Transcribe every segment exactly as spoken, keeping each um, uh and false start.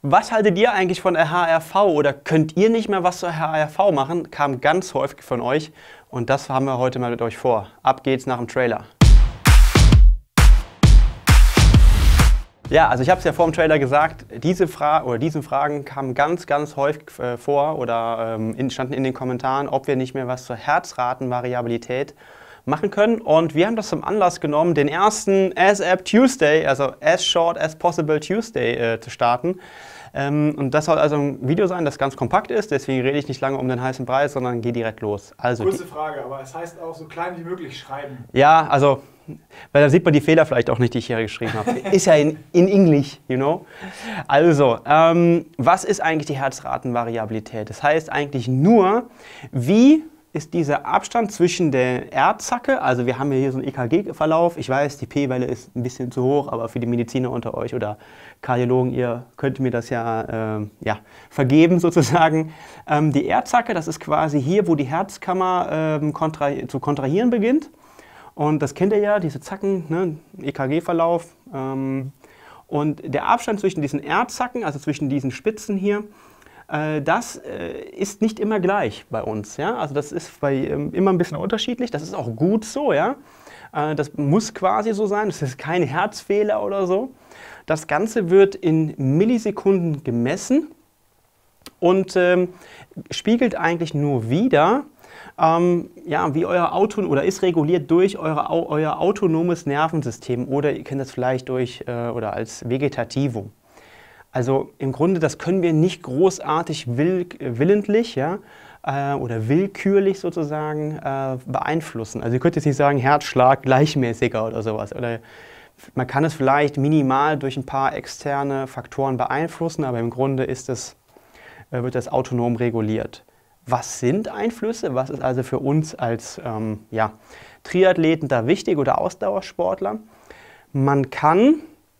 Was haltet ihr eigentlich von der H R V oder könnt ihr nicht mehr was zur H R V machen? Kam ganz häufig von euch und das haben wir heute mal mit euch vor. Ab geht's nach dem Trailer. Ja, also ich habe es ja vor dem Trailer gesagt, diese, Fra oder diese Fragen kamen ganz, ganz häufig äh, vor oder ähm, in, standen in den Kommentaren, ob wir nicht mehr was zur Herzratenvariabilität machen können. Und wir haben das zum Anlass genommen, den ersten ASAP Tuesday, also as short as possible Tuesday, äh, zu starten. Ähm, und das soll also ein Video sein, das ganz kompakt ist, deswegen rede ich nicht lange um den heißen Brei, sondern gehe direkt los. Also Kurze Frage, aber es heißt auch so klein wie möglich schreiben. Ja, also, weil da sieht man die Fehler vielleicht auch nicht, die ich hier geschrieben habe. Ist ja in, in English, you know. Also, ähm, was ist eigentlich die Herzratenvariabilität? Das heißt eigentlich nur, wie ist dieser Abstand zwischen der R-Zacke, also wir haben hier so einen E K G-Verlauf, ich weiß, die P-Welle ist ein bisschen zu hoch, aber für die Mediziner unter euch oder Kardiologen, ihr könnt mir das ja, äh, ja vergeben sozusagen. Ähm, die R-Zacke, das ist quasi hier, wo die Herzkammer ähm, kontra zu kontrahieren beginnt. Und das kennt ihr ja, diese Zacken, ne? E K G-Verlauf. Ähm, und der Abstand zwischen diesen R-Zacken, also zwischen diesen Spitzen hier, das ist nicht immer gleich bei uns. Ja? Also das ist bei, immer ein bisschen unterschiedlich. Das ist auch gut so. Ja? Das muss quasi so sein. Das ist kein Herzfehler oder so. Das Ganze wird in Millisekunden gemessen und ähm, spiegelt eigentlich nur wider, ähm, ja, wie euer Auto oder ist reguliert durch eure, euer autonomes Nervensystem oder ihr kennt das vielleicht durch äh, oder als Vegetativum. Also im Grunde, das können wir nicht großartig will, willentlich ja, äh, oder willkürlich sozusagen äh, beeinflussen. Also ihr könnt jetzt nicht sagen, Herzschlag gleichmäßiger oder sowas. Oder man kann es vielleicht minimal durch ein paar externe Faktoren beeinflussen, aber im Grunde ist es, äh, wird das autonom reguliert. Was sind Einflüsse? Was ist also für uns als ähm, ja, Triathleten da wichtig oder Ausdauersportler? Man kann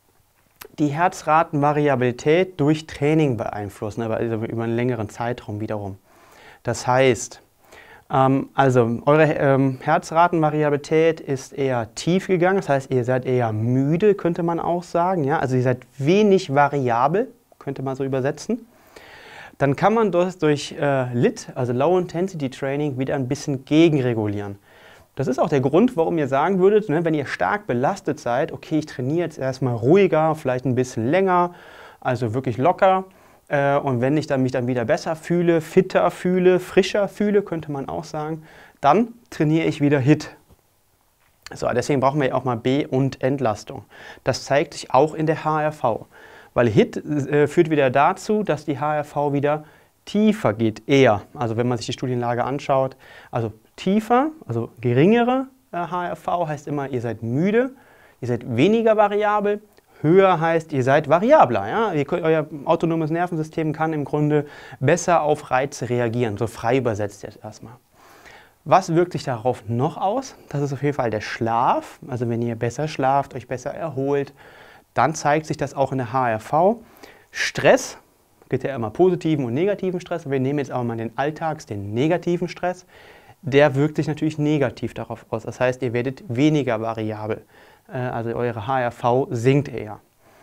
die Herzratenvariabilität durch Training beeinflussen, aber also über einen längeren Zeitraum wiederum. Das heißt, ähm, also eure ähm, Herzratenvariabilität ist eher tief gegangen, das heißt, ihr seid eher müde, könnte man auch sagen. Ja? Also ihr seid wenig variabel, könnte man so übersetzen. Dann kann man das durch äh, L I T, also Low Intensity Training, wieder ein bisschen gegenregulieren. Das ist auch der Grund, warum ihr sagen würdet, ne, wenn ihr stark belastet seid, okay, ich trainiere jetzt erstmal ruhiger, vielleicht ein bisschen länger, also wirklich locker. Äh, und wenn ich dann mich dann wieder besser fühle, fitter fühle, frischer fühle, könnte man auch sagen, dann trainiere ich wieder H I T. So, deswegen brauchen wir ja auch mal B- und Entlastung. Das zeigt sich auch in der H R V. Weil H I T äh, führt wieder dazu, dass die H R V wieder tiefer geht, eher. Also wenn man sich die Studienlage anschaut, also tiefer, also geringere äh, H R V heißt immer, ihr seid müde, ihr seid weniger variabel, höher heißt, ihr seid variabler. Ja? Ihr könnt, euer autonomes Nervensystem kann im Grunde besser auf Reize reagieren, so frei übersetzt jetzt erstmal. Was wirkt sich darauf noch aus? Das ist auf jeden Fall der Schlaf, also wenn ihr besser schlaft, euch besser erholt, dann zeigt sich das auch in der H R V. Stress, es gibt ja immer positiven und negativen Stress, wir nehmen jetzt aber mal den Alltags, den negativen Stress. Der wirkt sich natürlich negativ darauf aus. Das heißt, ihr werdet weniger variabel. Also eure H R V sinkt eher.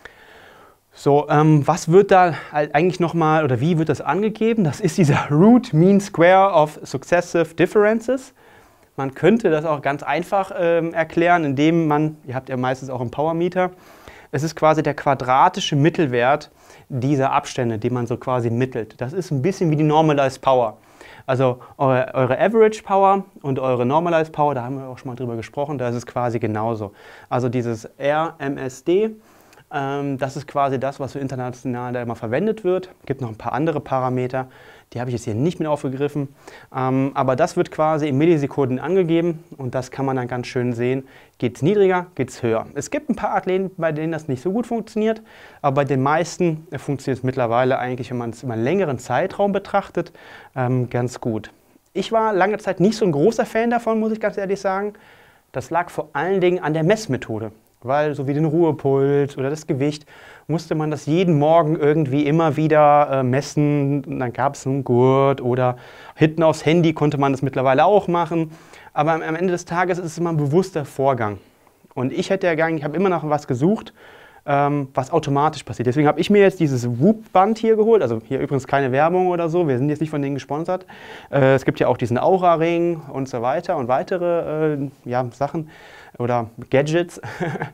So, ähm, was wird da eigentlich nochmal, oder wie wird das angegeben? Das ist dieser Root Mean Square of Successive Differences. Man könnte das auch ganz einfach ähm, erklären, indem man, ihr habt ja meistens auch einen Powermeter, es ist quasi der quadratische Mittelwert dieser Abstände, die man so quasi mittelt. Das ist ein bisschen wie die Normalized Power. Also eure, eure Average Power und eure Normalized Power, da haben wir auch schon mal drüber gesprochen, da ist es quasi genauso. Also dieses R M S D, ähm, das ist quasi das, was so international da immer verwendet wird. Es gibt noch ein paar andere Parameter, die habe ich jetzt hier nicht mit aufgegriffen. Ähm, aber das wird quasi in Millisekunden angegeben und das kann man dann ganz schön sehen. Geht es niedriger, geht es höher. Es gibt ein paar Athleten, bei denen das nicht so gut funktioniert, aber bei den meisten funktioniert es mittlerweile eigentlich, wenn man es über einen längeren Zeitraum betrachtet, ähm, ganz gut. Ich war lange Zeit nicht so ein großer Fan davon, muss ich ganz ehrlich sagen. Das lag vor allen Dingen an der Messmethode. Weil so wie den Ruhepuls oder das Gewicht musste man das jeden Morgen irgendwie immer wieder äh, messen. Und dann gab es einen Gurt oder hinten aufs Handy konnte man das mittlerweile auch machen. Aber am Ende des Tages ist es immer ein bewusster Vorgang. Und ich hätte ja gar nicht, ich habe immer noch was gesucht, ähm, was automatisch passiert. Deswegen habe ich mir jetzt dieses Whoop-Band hier geholt. Also hier übrigens keine Werbung oder so. Wir sind jetzt nicht von denen gesponsert. Äh, es gibt ja auch diesen Aura-Ring und so weiter und weitere äh, ja, Sachen oder Gadgets,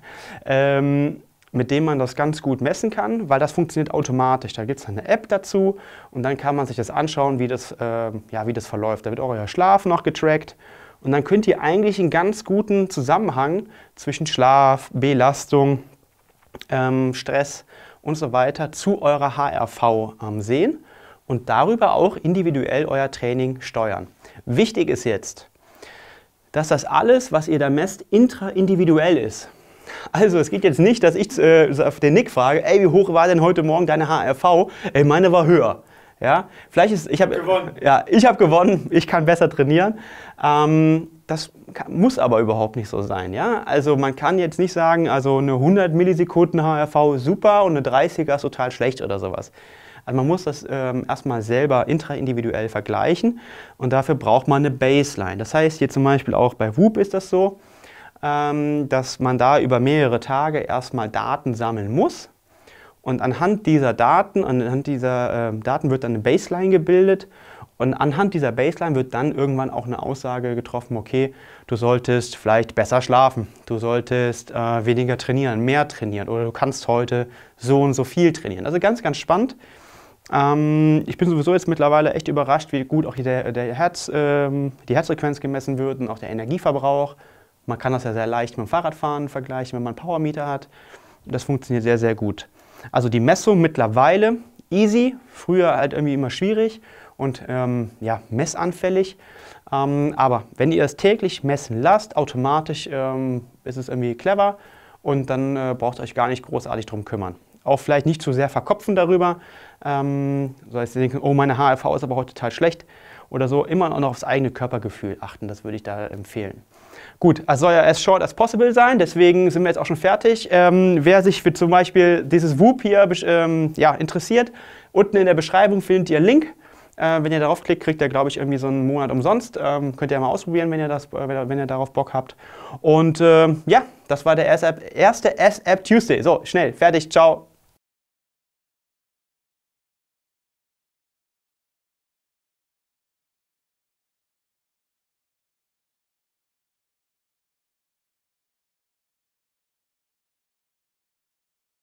ähm, mit denen man das ganz gut messen kann, weil das funktioniert automatisch. Da gibt es eine App dazu und dann kann man sich das anschauen, wie das, äh, ja, wie das verläuft. Da wird auch euer Schlaf noch getrackt. Und dann könnt ihr eigentlich einen ganz guten Zusammenhang zwischen Schlaf, Belastung, ähm, Stress und so weiter zu eurer H R V ähm, sehen und darüber auch individuell euer Training steuern. Wichtig ist jetzt, dass das alles, was ihr da messt, intraindividuell ist. Also es geht jetzt nicht, dass ich äh, auf den Nick frage, ey, wie hoch war denn heute Morgen deine H R V? Ey, meine war höher. Ja, vielleicht ist, ich habe gewonnen. Ja, ich habe gewonnen, ich kann besser trainieren. Ähm, das kann, muss aber überhaupt nicht so sein. Ja? Also man kann jetzt nicht sagen, also eine hundert Millisekunden H R V ist super und eine dreißiger ist total schlecht oder sowas. Also man muss das ähm, erstmal selber intraindividuell vergleichen und dafür braucht man eine Baseline. Das heißt, hier zum Beispiel auch bei Whoop ist das so, ähm, dass man da über mehrere Tage erstmal Daten sammeln muss. Und anhand dieser Daten, anhand dieser äh, Daten wird dann eine Baseline gebildet und anhand dieser Baseline wird dann irgendwann auch eine Aussage getroffen, okay, du solltest vielleicht besser schlafen, du solltest äh, weniger trainieren, mehr trainieren oder du kannst heute so und so viel trainieren. Also ganz, ganz spannend. Ähm, ich bin sowieso jetzt mittlerweile echt überrascht, wie gut auch der, der Herz, ähm, die Herzfrequenz gemessen wird und auch der Energieverbrauch. Man kann das ja sehr leicht mit dem Fahrradfahren vergleichen, wenn man einen Powermeter hat. Das funktioniert sehr, sehr gut. Also die Messung mittlerweile easy, früher halt irgendwie immer schwierig und ähm, ja, messanfällig. Ähm, aber wenn ihr es täglich messen lasst, automatisch ähm, ist es irgendwie clever und dann äh, braucht ihr euch gar nicht großartig drum kümmern. Auch vielleicht nicht zu sehr verkopfen darüber, ähm, so dass ihr denkt, oh, meine H R V ist aber heute total schlecht oder so. Immer noch aufs eigene Körpergefühl achten, das würde ich da empfehlen. Gut, es soll ja as short as possible sein, deswegen sind wir jetzt auch schon fertig. Ähm, wer sich für zum Beispiel dieses Whoop hier ähm, ja, interessiert, unten in der Beschreibung findet ihr einen Link. Äh, wenn ihr darauf klickt, kriegt ihr, glaube ich, irgendwie so einen Monat umsonst. Ähm, könnt ihr mal ausprobieren, wenn ihr, das, äh, wenn ihr darauf Bock habt. Und äh, ja, das war der erste S-App Tuesday. So, schnell, fertig, ciao.